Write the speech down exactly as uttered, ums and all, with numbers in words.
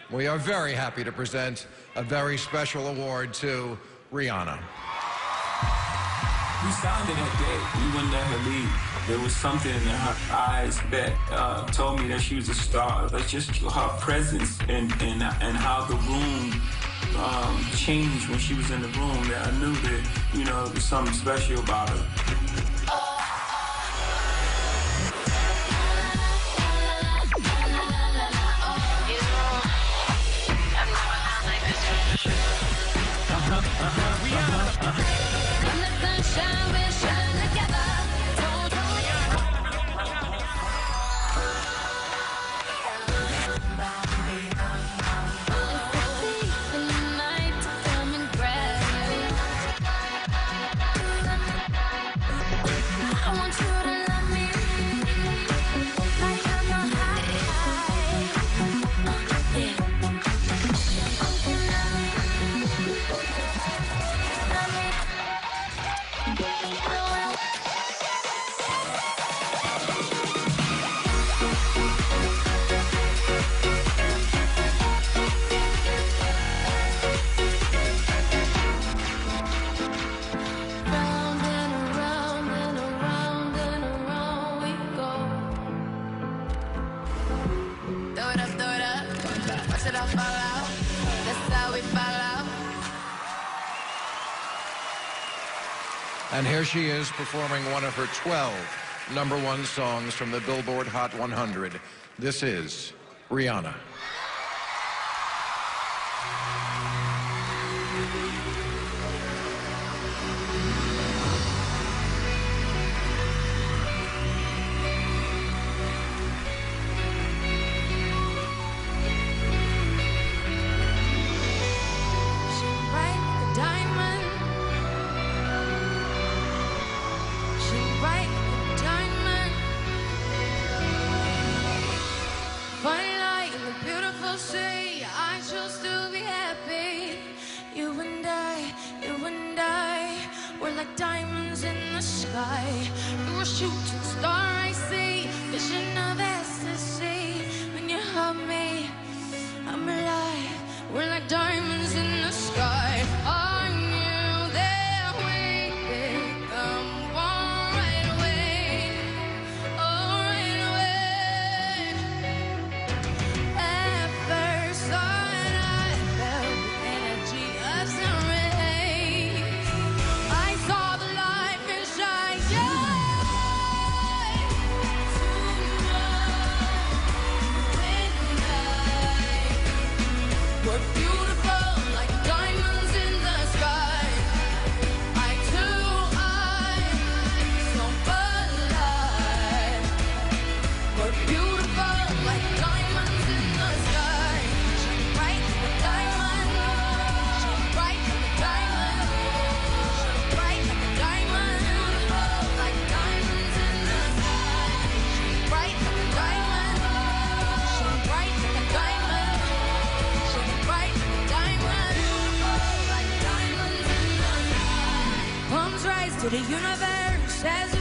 We are very happy to present a very special award to Rihanna. We signed her that day. We wouldn't let her leave. There was something in her eyes that uh, told me that she was a star. Like just her presence and, and, and how the room um, changed when she was in the room. That I knew that, you know, there was something special about her. And here she is performing one of her twelve number one songs from the Billboard Hot one hundred. This is Rihanna. Like diamonds in the sky. You're a shooting star, I see. Vision of ecstasy. When you hug me, I'm alive. We're like diamonds in the sky. I knew that we could come on right away. Oh, right away. At first sight, I felt the energy of sun rays. We're beautiful like diamonds in the sky. Eye to eye, so alive. We're beautiful like diamonds in the sky. Shine bright like a diamond. Shine bright like a diamond. Shine bright like a diamond. Like diamonds in the sky. Shine bright like a diamond. Shine bright like a diamond. To the universe as